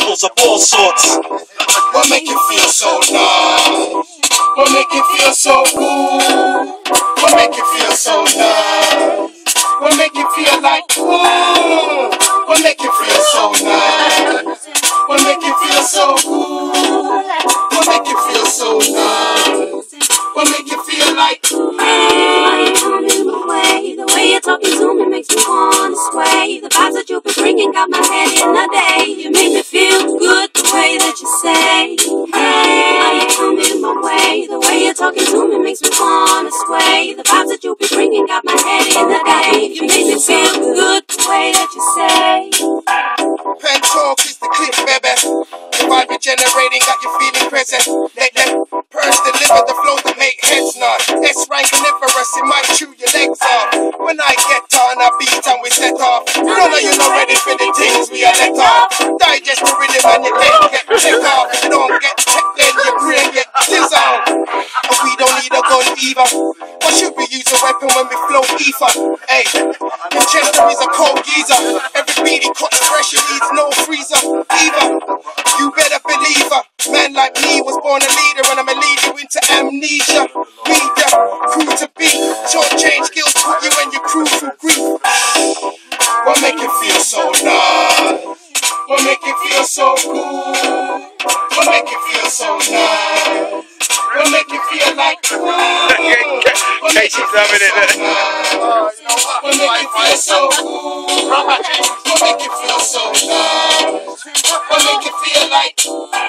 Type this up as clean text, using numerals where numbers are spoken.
levels of all sorts. What make you feel so nice? What make you feel so good? What make you feel so nice? What make you feel like ooh? What make you feel so nice? What make you feel so good? What make you feel so nice? What make you feel like Why you coming my way? The way you're talking to me makes me wanna sway. The vibes that you've been bringing got my head in a day. You make me feel good the way that you say. Hey, why you coming my way? The way you're talking to me makes me wanna sway. The vibes that you've been bringing got my head in a day. You make me feel good the way that you say. Pentalk is the clip, baby. The vibe you're generating got you feeling present. Let them Perge deliver the flow that make heads nod. S-rank carnivorous, it might chew your legs off. When I get on a beat and we set off, none of you not ready for the things we are let off. Digest the rhythm and your head get checked off. If you don't get checked then your brain get dissolved. But we don't need a gun either. Or should we use a weapon when we flow ether? Hey, Winchester is a cold geezer. Every beat he cuts fresh, he needs no freezer either. You better believe her. Man like me was born a leader, and I'ma lead you into amnesia. Read ya, crew to beat. Shortchange skills put you and your crew through grief. What make you feel so nice? What make you feel so good? What make you feel so nice? What make you feel like what make you feel so nice? What make you feel so good? What make you feel so nice? What make you feel like